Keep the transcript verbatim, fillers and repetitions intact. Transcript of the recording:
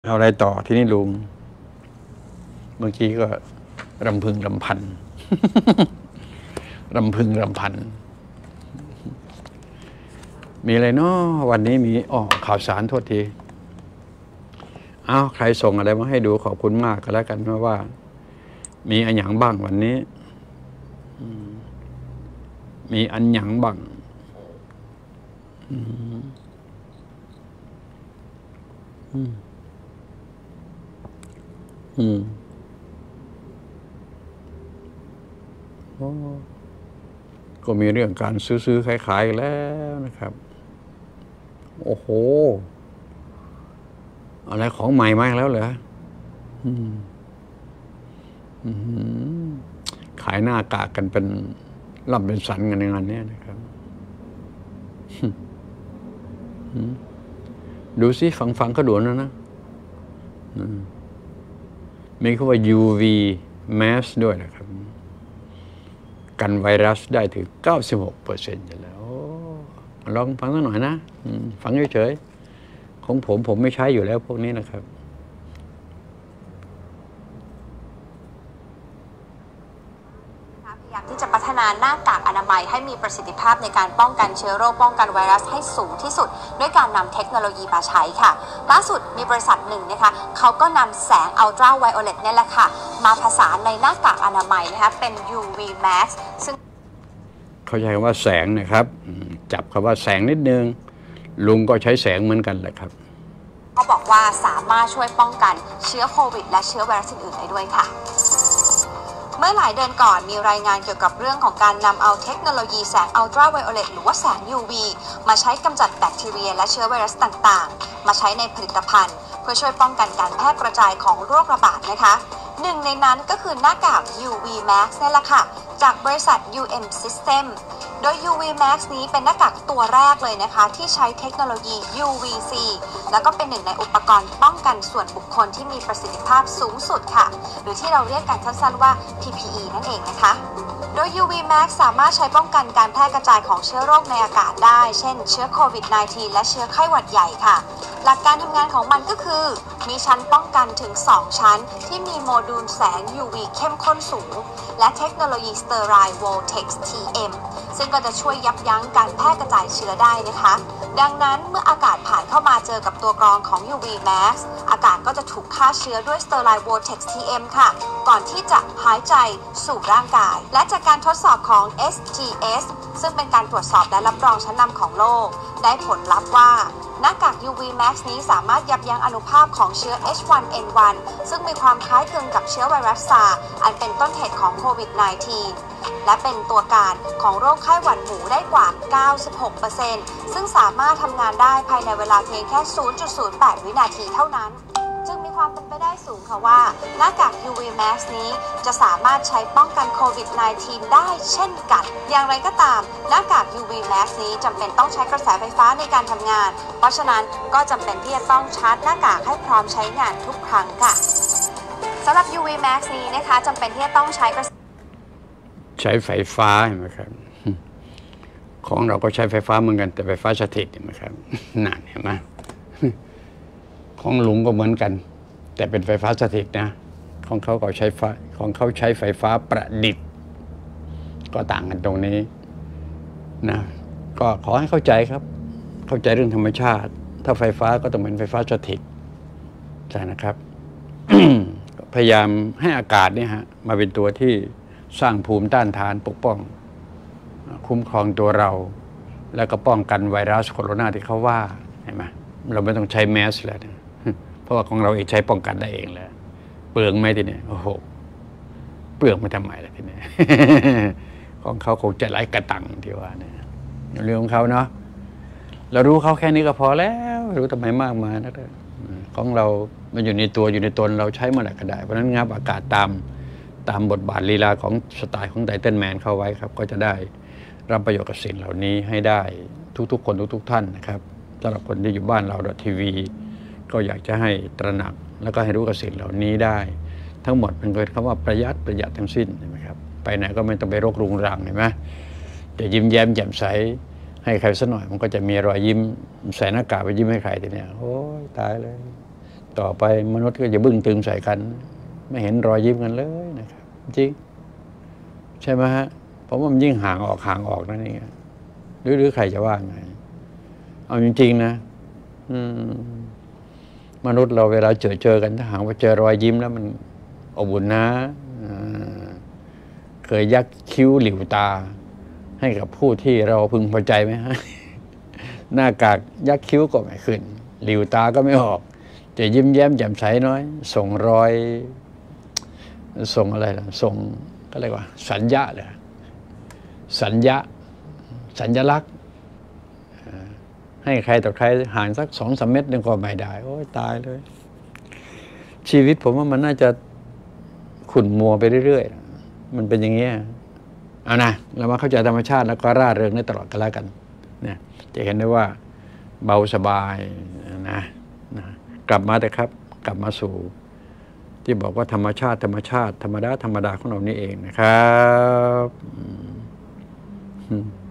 เอาอะไรต่อที่นี่ลุงเมื่อกี้ก็รำพึงรำพัน รำพึงรำพันมีอะไรเนาะวันนี้มีอ๋อข่าวสารโทษทีอ้าวใครส่งอะไรมาให้ดูขอบคุณมากก็แล้วกันเพราะว่ามีอันหยังบ้างวันนี้มีอันหยังบ้างอืมอืมอืมโอ้ก็มีเรื่องการซื้อๆขายๆแล้วนะครับโอ้โหอะไรของใหม่มาแล้วเหรออืมอืมขายหน้ากากกันเป็นล่ำเป็นสันกันในงานนี้นะครับดูสิฟังฟังก็ดูนะนะมีคำว่า ยู วี Mask ด้วยนะครับกันไวรัสได้ถึง เก้าสิบหกเปอร์เซ็นต์ อยู่แล้วลองฟังสักหน่อยนะฟังเฉยๆของผมผมไม่ใช้อยู่แล้วพวกนี้นะครับพยายามที่จะพัฒนาหน้ากากอนามัยให้มีประสิทธิภาพในการป้องกันเชื้อโรคป้องกันไวรัสให้สูงที่สุดด้วยการนำเทคโนโลยีมาใช้ค่ะล่าสุดมีบริษัทหนึ่งนะคะเขาก็นำแสงอัลตราไวโอเลตเนี่ยแหละค่ะมาผสานในหน้ากากอนามัยนะคะเป็น ยู วี Mask ซึ่งเขาใช้คำว่าแสงนะครับจับคำว่าแสงนิดนึงลุงก็ใช้แสงเหมือนกันแหละครับเขาบอกว่าสามารถช่วยป้องกันเชื้อโควิดและเชื้อไวรัสอื่นๆได้ด้วยค่ะเมื่อหลายเดือนก่อนมีรายงานเกี่ยวกับเรื่องของการนำเอาเทคโนโลยีแสงอัลตราไวโอเลตหรือว่าแสง ยู วี มาใช้กำจัดแบคทีเรียและเชื้อไวรัสต่างๆมาใช้ในผลิตภัณฑ์เพื่อช่วยป้องกันการแพร่กระจายของโรคระบาดนะคะหนึ่งในนั้นก็คือหน้ากาก ยู วี Mask นี่แหละค่ะจากบริษัท ยู เอ็ม System โดย ยู วี Mask นี้เป็นหน้ากากตัวแรกเลยนะคะที่ใช้เทคโนโลยี ยู วี ซี แล้วก็เป็นหนึ่งในอุปกรณ์ป้องกันส่วนบุคคลที่มีประสิทธิภาพสูงสุดค่ะหรือที่เราเรียกกันสั้นๆว่า พี พี อี นั่นเองนะคะโดย ยู วี Mask สามารถใช้ป้องกันการแพร่กระจายของเชื้อโรคในอากาศได้เช่นเชื้อโควิด สิบเก้า และเชื้อไข้หวัดใหญ่ค่ะหลักการทำงานของมันก็คือมีชั้นป้องกันถึงสองชั้นที่มีโมดูลแสง ยู วี เข้มข้นสูงและเทคโนโลยี Sterile Vortex ที เอ็ม ซึ่งก็จะช่วยยับยั้งการแพร่กระจายเชื้อได้นะคะดังนั้นเมื่ออากาศผ่านเข้ามาเจอกับตัวกรองของ ยู วี Mask อากาศก็จะถูกฆ่าเชื้อด้วย Sterile Vortex ที เอ็ม ค่ะก่อนที่จะหายใจสู่ร่างกายและจากการทดสอบของ เอส จี เอส ซึ่งเป็นการตรวจสอบและรับรองชั้นนำของโลกได้ผลลัพธ์ว่าหน้ากาก ยู วี Mask นี้สามารถยับยั้งอนุภาคของเชื้อ เอช วัน เอ็น วัน ซึ่งมีความคล้ายคลึงกับเชื้อไวรัสซาร์อันเป็นต้นเหตุของโควิด สิบเก้า และเป็นตัวการของโรคไข้หวัดหมูได้กว่า เก้าสิบหกเปอร์เซ็นต์ ซึ่งสามารถทำงานได้ภายในเวลาเพียงแค่ ศูนย์จุดศูนย์แปด วินาทีเท่านั้นจึงมีความเป็นไปได้สูงค่ะว่าหน้ากาก ยู วี Mask นี้จะสามารถใช้ป้องกันโควิด สิบเก้า ได้เช่นกันอย่างไรก็ตามหน้ากาก ยู วี Mask นี้จำเป็นต้องใช้กระแสไฟฟ้าในการทำงานเพราะฉะนั้นก็จำเป็นที่จะต้องชาร์จหน้ากากให้พร้อมใช้งานทุกครั้งค่ะสำหรับ ยู วี Mask นี้นะคะจำเป็นที่จะต้องใช้กระใช้ไฟฟ้าเห็นไหมครับของเราก็ใช้ไฟฟ้าเหมือนกันแต่ไฟฟ้าสถิตเห็นไหมครับนั่นเห็นไหมของลุงก็เหมือนกันแต่เป็นไฟฟ้าสถิตนะของเขาก็ใช้ไฟของเขาใช้ไฟฟ้าประดิษฐ์ก็ต่างกันตรงนี้นะก็ขอให้เข้าใจครับเข้าใจเรื่องธรรมชาติถ้าไฟฟ้าก็ต้องเป็นไฟฟ้าสถิตใช่นะครับ พยายามให้อากาศเนี่ยฮะมาเป็นตัวที่สร้างภูมิต้านทานปกป้องคุ้มครองตัวเราแล้วก็ป้องกันไวรัสโคโรนาที่เขาว่าเห็นไหมเราไม่ต้องใช้แมสแล้วนะเพราะว่าของเราเองใช้ป้องกันได้เองแล้วเปลืองไหมทีนี้โอ้โหเปลืองไม่ทำไมล่ะทีนี้ ของเขาคงจะไร้กระตังที่ว่าเนี่ยเรื่องของเขาเนาะเรารู้เขาแค่นี้ก็พอแล้วรู้ทำไมมากมายนะของเรามันอยู่ในตัวอยู่ในตนเราใช้เมื่อไหร่ก็ได้เพราะนั้นงับอากาศตามตามบทบาทลีลาของสไตล์ของไททันแมนเข้าไว้ครับก็จะได้รับประโยชน์กับสิ่งเหล่านี้ให้ได้ทุกๆคนทุกๆท่านนะครับสำหรับคนที่อยู่บ้านเราทีวีก็อยากจะให้ตระหนักแล้วก็ให้รู้กับสิ่งเหล่านี้ได้ทั้งหมดเป็นคำว่าประหยัดประหยัดทั้งสิ้นใช่ไหมครับไปไหนก็ไม่ต้องไปรกรุงรังเห็นไหมจะยิ้มแย้มแจ่มใสให้ใครสักหน่อยมันก็จะมีรอยยิ้มใส่หน้ากากไปยิ้มให้ใครทีเนี้ยโอ้ยตายเลยต่อไปมนุษย์ก็จะบึ้งตึงใส่กันไม่เห็นรอยยิ้มกันเลยนะครับจริงใช่ไหมฮะเพราะว่ามันยิ่งห่างออกห่างออกนั่นเองหรือหรือใครจะว่าไงเอาจริงๆนะมนุษย์เราเวลาเจอเจอกันถ้าหากว่าเจอรอยยิ้มแล้วมันอบอุ่นนะเคยยักคิ้วหลิวตาให้กับผู้ที่เราพึงพอใจไหมฮะหน้ากากยักคิ้วก็ไม่ขึ้นหลิวตาก็ไม่ออกจะยิ้มแย้มแจ่มใสน้อยส่งรอยส่งอะไรล่ะส่งก็เรียกว่าสัญญาเลยสัญญาสัญลักษณ์ให้ใครต่อใครห่างสักสองสามเมตรนึงก็ไม่ได้โอ้ยตายเลยชีวิตผมว่ามันน่าจะขุ่นมัวไปเรื่อยๆมันเป็นอย่างนี้เอานะเรามาเข้าใจธรรมชาติแล้วก็ร่าเริงได้ตลอดกันแล้วกันเนี่ยจะเห็นได้ว่าเบาสบายนะนะกลับมาแต่ครับกลับมาสู่ที่บอกว่าธรรมชาติธรรมชาติธรรมดาธรรมดาของเรานี่เองนะครับ